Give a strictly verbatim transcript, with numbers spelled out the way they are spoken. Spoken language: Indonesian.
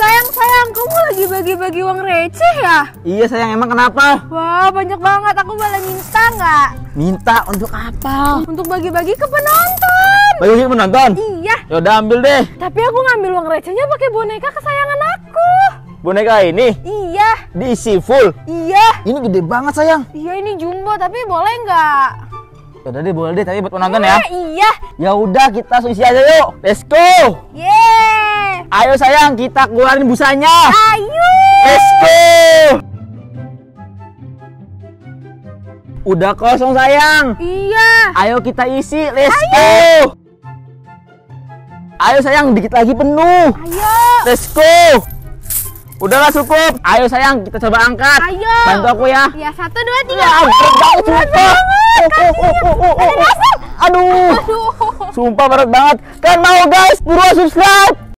Sayang, sayang, kamu lagi bagi-bagi uang receh ya? Iya sayang, emang kenapa? Wah, banyak banget. Aku boleh minta nggak? Minta untuk apa? Untuk bagi-bagi ke penonton. Bagi penonton? Iya. Yaudah ambil deh. Tapi aku ngambil uang recehnya pakai boneka kesayangan aku. Boneka ini? Iya. Diisi full? Iya. Ini gede banget sayang. Iya, ini jumbo, tapi boleh nggak? Yaudah deh, boleh deh, tapi buat penonton ya. Iya. Ya udah, kita isi aja yuk. Let's go. Yeay. Ayo sayang, kita keluarin busanya. Ayo. Let's go. Udah kosong sayang. Iya. Ayo kita isi. Let's go. Ayo sayang, dikit lagi penuh. Ayo. Let's go. Udahlah cukup. Ayo sayang, kita coba angkat. Ayo. Bantu aku ya. Ya, satu, dua, tiga. Ya, berat banget sumpah. Oh, oh, oh, oh, oh, oh, oh. Aduh. Aduh. Sumpah berat banget. Kan mau guys, buruan subscribe.